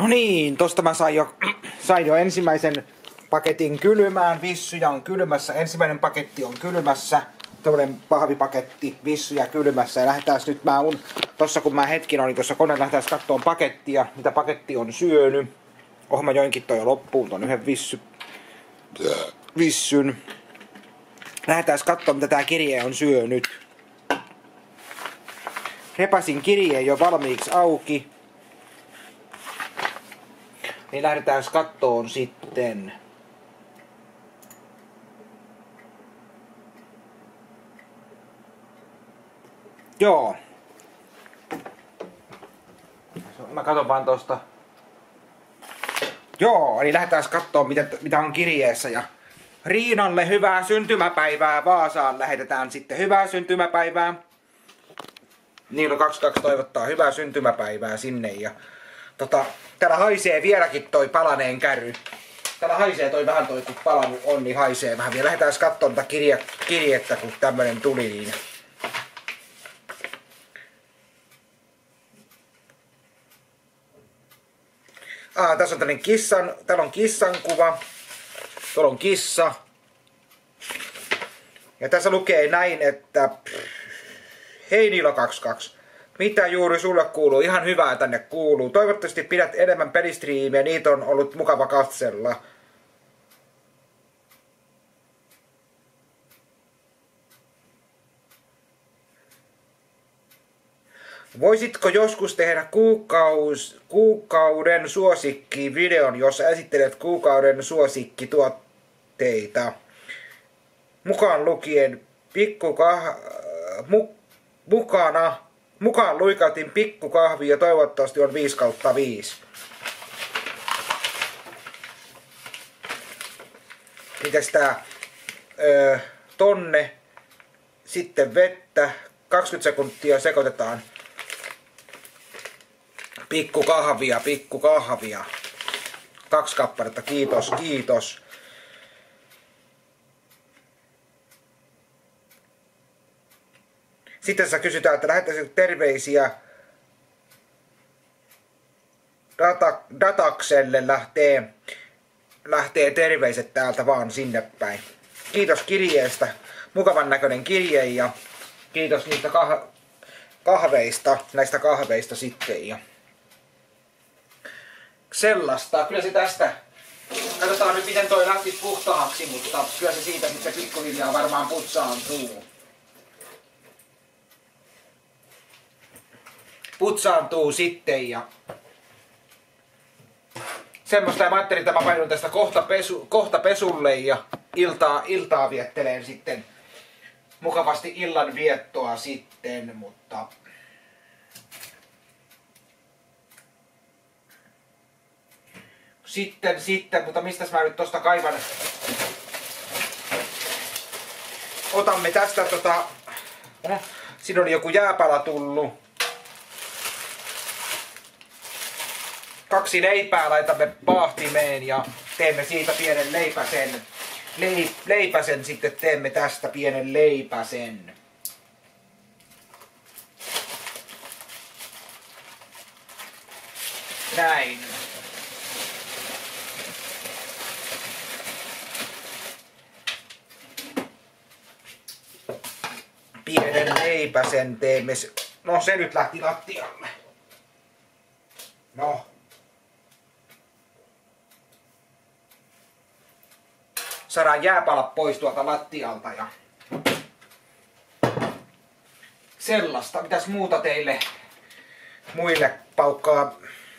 No niin, tosta mä sain jo ensimmäisen paketin kylmään. Vissyjä on kylmässä. Ensimmäinen paketti on kylmässä. Tällainen pahvipaketti, vissyjä kylmässä. Ja lähdetään nyt tossa kun mä hetkin olin tuossa koneella, lähdetään katsomaan pakettia, mitä paketti on syönyt. Mä joinkin toi jo loppuun ton yhden vissyn. Lähdetään katsomaan, mitä tää kirje on syönyt. Repäsin kirjeen jo valmiiksi auki. Niin lähdetään kattoon sitten. Joo. Mä katon vaan tosta. Joo, eli lähdetään kattoon mitä on kirjeessä. Ja Riinalle hyvää syntymäpäivää. Vaasaan lähetetään sitten hyvää syntymäpäivää. Niilo 22 toivottaa hyvää syntymäpäivää sinne. Ja täällä haisee vieläkin toi palaneen käry. Täällä haisee vähän toi kun palannut on, niin haisee vähän. Vielä lähdetään katsomaan tätä kirjettä kun tämmönen tuli. Niin. Tässä on tällainen täällä on kissan kuva. Tuolla on kissa. Ja tässä lukee näin, että hei Niilo 22. Mitä juuri sulle kuuluu? Ihan hyvää tänne kuuluu. Toivottavasti pidät enemmän pelistriimiä, niitä on ollut mukava katsella. Voisitko joskus tehdä kuukauden suosikki-videon, jossa esittelet kuukauden suosikkituotteita? Mukaan lukien mukaan luikautin pikkukahvi ja toivottavasti on 5/5. Mites tää? Tonne. Sitten vettä. 20 sekuntia sekoitetaan. Pikkukahvia. 2 kappaletta. Kiitos. Sitten sä kysytään, että lähettäisikö terveisiä Datakselle lähtee terveiset täältä vaan sinne päin. Kiitos kirjeestä. Mukavan näköinen kirje ja kiitos niistä näistä kahveista sitten. Ja sellaista. Kyllä se tästä. Katsotaan nyt miten toi lähti puhtaaksi, mutta kyllä se siitä sitten pikkuhiljaa varmaan putsaantuu sitten ja semmoista ja mä ajattelin, että mä painun tästä kohta pesulle ja iltaa viettelen sitten mukavasti illan viettoa sitten, mutta mutta mistäs mä nyt tosta kaivan? Otamme tästä siinä oli joku jääpala tullut. 2 leipää laitamme paahtimeen ja teemme siitä pienen leipäsen sitten teemme tästä pienen leipäsen. Näin. Pienen leipäsen teemme. No se nyt lähti lattialle. No. Saadaan jääpalat pois tuolta lattialta ja sellaista. Mitäs muuta teille muille paukkaa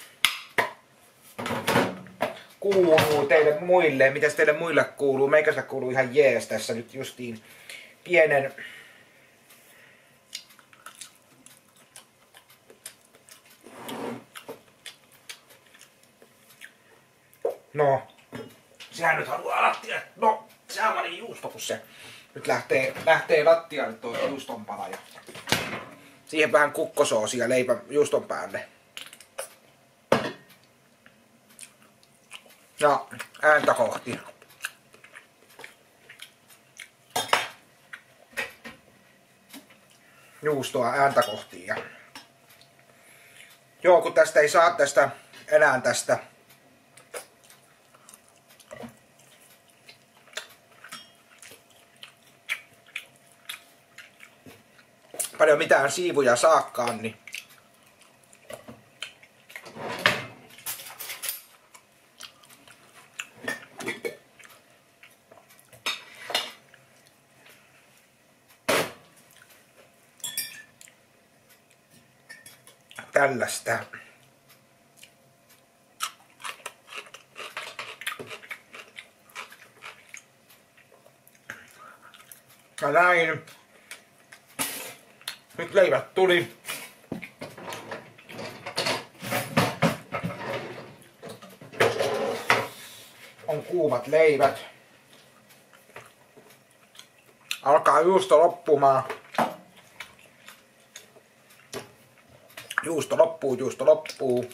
kuuluu teille muille? Mitäs teille muille kuuluu? Meikästä kuuluu ihan jees tässä nyt justiin pienen no. Sehän nyt haluaa lattialle. No, sehän oli juusto, kun se nyt lähtee lattialle tuo juustonpala. Ja siihen vähän kukkosoosia juuston päälle. Ja ääntä kohti. juustoa ääntä kohti. Ja joo, kun tästä ei saa tästä enää tästä. Paljon mitään siivuja saakkaan, niin tällaista. Ja näin. Nyt leivät tuli. On kuumat leivät. Alkaa juusto loppumaan. Juusto loppuu, juusto loppuu.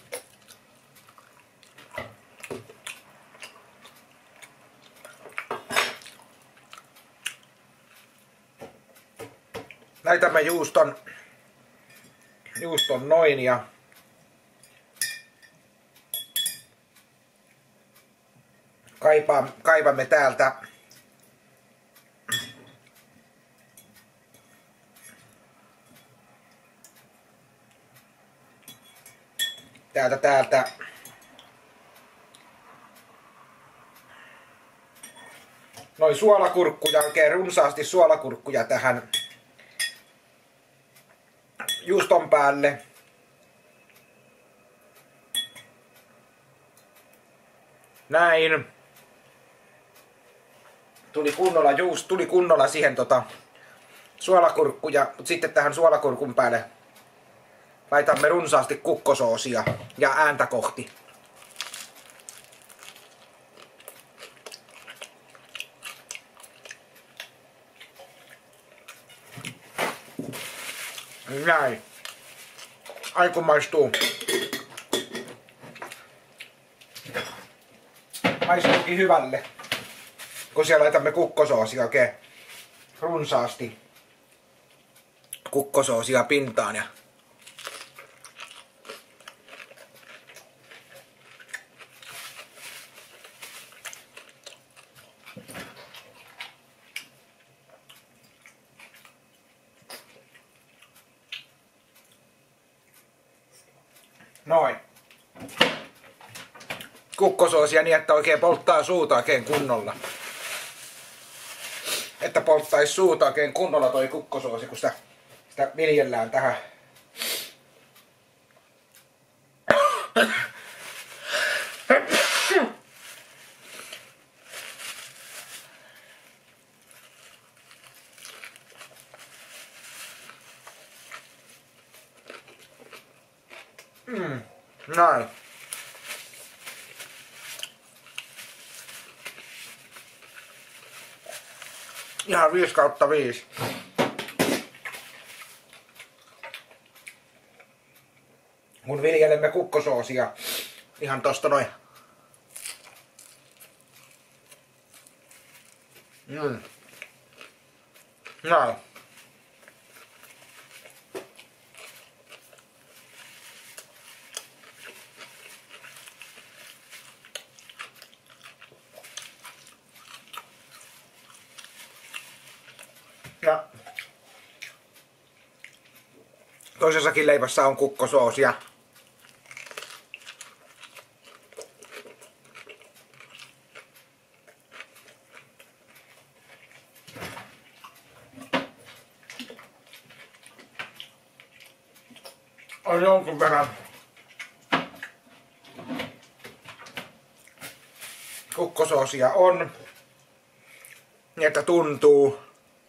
Näitämme juuston noin ja kaivamme täältä noin suolakurkkuja, oikein runsaasti suolakurkkuja tähän juuston päälle. Näin. Tuli kunnolla siihen suolakurkkuja, mutta sitten tähän suolakurkun päälle laitamme runsaasti kukkosoosia ja ääntä kohti. Näin. Ai kun maistuu. Maistuukin hyvälle. Kun siellä laitamme kukkosoosia oikein runsaasti. Kukkosoosia pintaan ja noin. Kukkosoosia niin, että oikein polttaa suuta oikein kunnolla. Että polttaisi suuta oikein kunnolla toi kukkosoosi, kun sitä viljellään tähän. Näin. Ihan 5/5. Kun viljelemme kukkosoosia ihan tosta noin. Näin. Ja toisessakin leivässä on kukkosoosia. On jonkun verran kukkosoosia on, niin että tuntuu.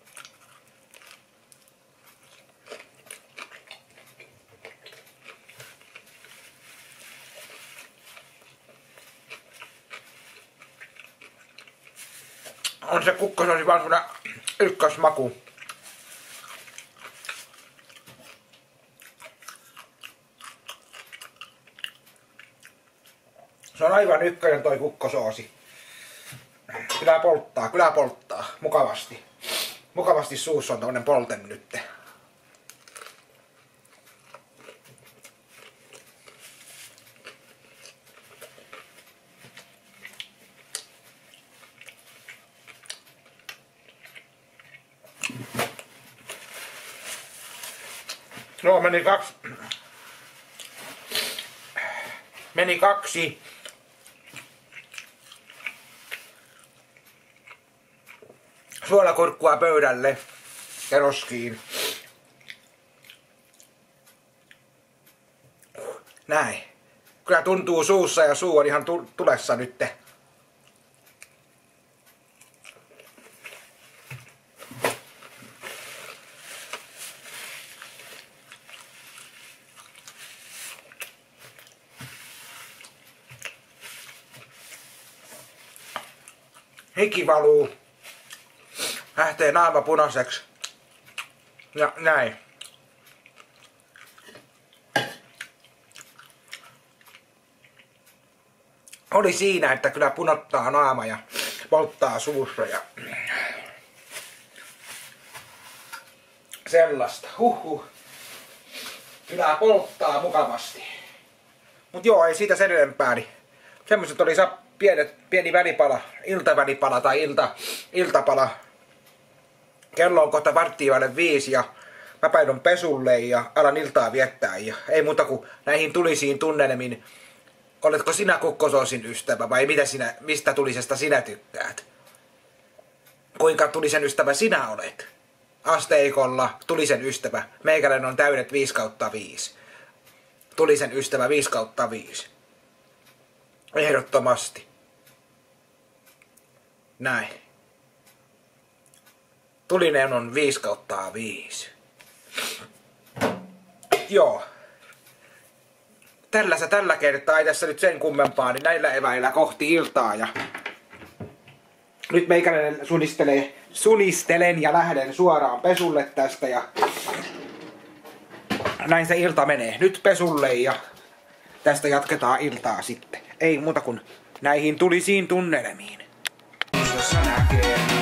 On se kukkosoosi vaan semmonen ykkösmaku. Se on aivan ykkönen toi kukkosoosi. Kyllä polttaa. Mukavasti. Mukavasti suussa on tommonen polte nyt. No meni kaksi suolakurkkua pöydälle ja roskiin. Näin. Kyllä tuntuu suussa ja suu on ihan tulessa nytte. Hiki valuu. Lähtee naama punaiseksi. Ja näin. Oli siinä, että kyllä punottaa naama ja polttaa suussa ja sellaista. Kyllä polttaa mukavasti. Mut joo, ei siitä sen enempää. Niin semmoset oli pieni välipala, iltavälipala tai iltapala. Kello on kohta 4:45 ja mä painun pesulle ja alan iltaa viettää. Ja ei muuta kuin näihin tulisiin tunnelmiin. Oletko sinä kukkosoosin ystävä vai mistä tulisesta sinä tykkäät? Kuinka tulisen ystävä sinä olet? Asteikolla tulisen ystävä. Meikäläinen on täydet 5/5. Tulisen ystävä 5/5. Ehdottomasti. Näin. Tulinen on 5/5. Joo. Tällä kertaa ei tässä nyt sen kummempaa, niin näillä eväillä kohti iltaa ja nyt meikäläinen sunistelen ja lähden suoraan pesulle tästä ja näin se ilta menee. Nyt pesulle ja tästä jatketaan iltaa sitten. Ei muuta kuin näihin tulisiin tunnelmiin. Jos näkee.